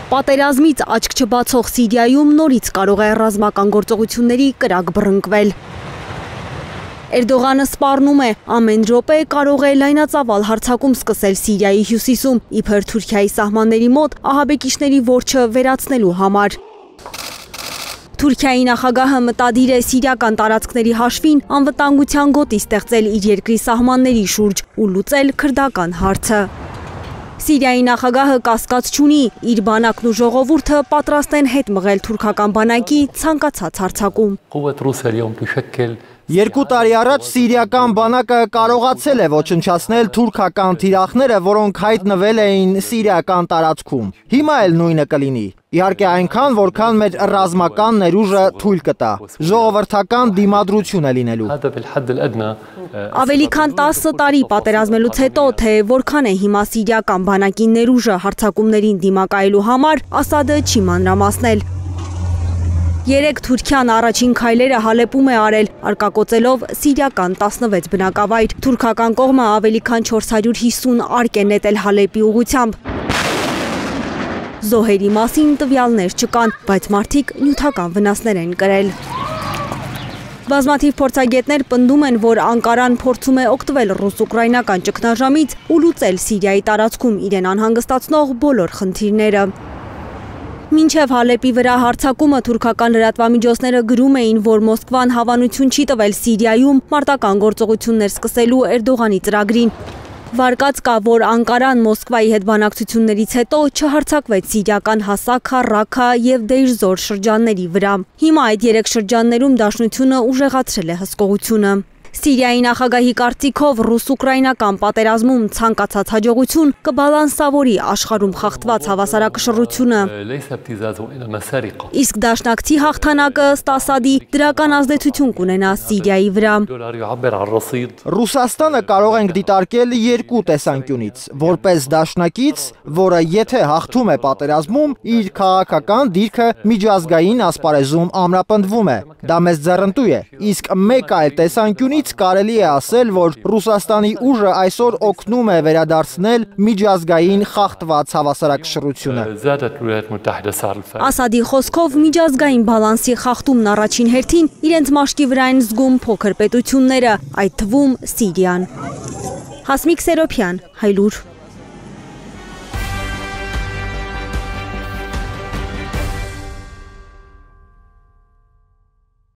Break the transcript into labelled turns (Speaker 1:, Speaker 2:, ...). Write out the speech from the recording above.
Speaker 1: Պատերազմից աչք չբացող Սիրիայում նորից կարող է ռազմական գործողությունների կրակ բռնկվել։ Էրդողանը սպառնում է, ամեն րոպե կարող է լայնածավալ հարձակում սկսել Սիրիայի հյուսիսում, իբր Թուրքիայի սահմանների մոտ ահաբեկիչների որջը վերացնելու համար։ Թուրքիայի նախագահը մտադիր է սիրիական տարածքների հաշվին անվտանգության գոտի ստեղծել իր երկրի սահմանների շուրջ ու լուծել քրդական հարցը։ Սիրիայի նախագահը կասկած չունի, իր բանակն ու ժողովուրդը պատրաստ են հետ մղել թուրքական բանակի ցանկացած հարձակում։
Speaker 2: 2 տարի առաջ սիրիական բանակը կարողացել է ոչնչացնել թուրքական թիրախները, որոնք հայտնվել էին սիրիական տարածքում։ Հիմա էլ նույնը կլինի։ Իհարկե այնքան, որքան մեր ռազմական ներուժը թույլ կտա։ Ժողովրդական դիմադրություն է լինելու։
Speaker 1: Ավելի քան 10 տարի պատերազմելուց հետո, թե որքան է հիմա սիրիական բանակի ներուժը հարձակումներին դիմակայելու համար, Ասադը չի մանրամասնել։ Երեկ Թուրքիան առաջին քայլերը Հալեպում է արել, արկակոծելով սիրիական 16 բնակավայր։ Թուրքական կողմը ավելի քան 450 արկ է նետել Հալեպի ուղղությամբ։ Զոհերի մասին տվյալներ չկան, բայց մարդիկ նյութական վնասներ են կրել։ Բազմաթիվ փորձագետներ պնդում են, որ Անկարան փորձում է օգտվել ռուս-ուկրաինական ճգնաժամից ու լուծել Սիրիայի տարածքում իրեն անհանգստացնող բոլոր խնդիրները։ Մինչև Հալեպի վրա հարձակումը թուրքական լրատվամիջոցները գրում էին, որ Մոսկվան հավանություն չի տվել Սիրիայում մարտական գործողություններ սկսելու Էրդողանի ծրագրին։ Վարկած կա, որ Անկարան Մոսկվայի հետ բանակցություններից հետո չհարձակվեց սիրիական Հասակա, Ռաքա և Դեյր-Զոր շրջանների վրա։ Հիմա այդ 3 շրջաններում դաշնությունը ուժեղացրել է հսկողությունը։ Սիրիայի նախագահի կարծիքով ռուս-ուկրաինական պատերազմում ցանկացած հաջողություն կբալանսավորի աշխարհում խախտված հավասարակշռությունը։ Իսկ դաշնակցի հաղթանակը ըստ Ասադի դրական ազդեցություն կունենա Սիրիայի վրա։
Speaker 2: Ռուսաստանը կարող ենք դիտարկել 2 տեսանկյունից, որպես դաշնակից, որը եթե հաղթում է պատերազմում, իր քաղաքական դիրքը միջազգային ասպարեզում ամրապնդվում է։ Դա մեզ ձեռնտու է։ Իսկ մեկ այլ տեսանկյունից կարելի է ասել, որ Ռուսաստանի ուժը այսօր օգնում է վերադարձնել միջազգային խախտված հավասարակշռությունը։
Speaker 1: Ասադի խոսքով միջազգային բալանսի խախտումն առաջին հերթին իրենց մաշկի վրա են զգում փոքր պետությունները, այդ թվում Սիրիան։ Հասմիկ Սերոփյան, Հայլուր։